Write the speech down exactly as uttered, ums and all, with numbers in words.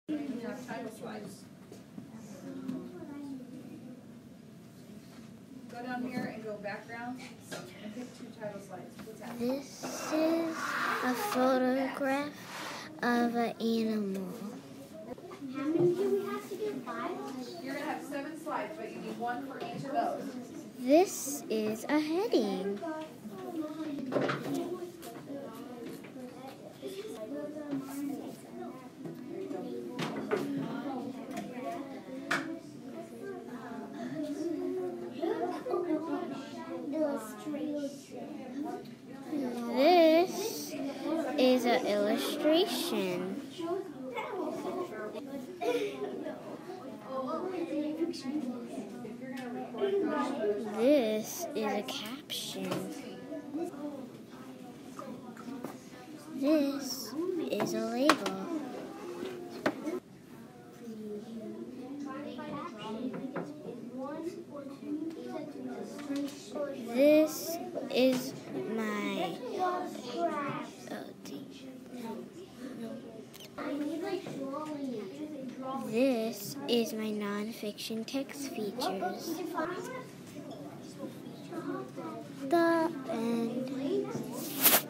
Title slides. Go down here and go background and pick two title slides. What's that? This is a photograph of an animal. How many do we have to do? Five? You're going to have seven slides, but you need one for each of those. This is a heading. This is an illustration. This is a caption. This is a label. This is my oh, This is my nonfiction text features. The end.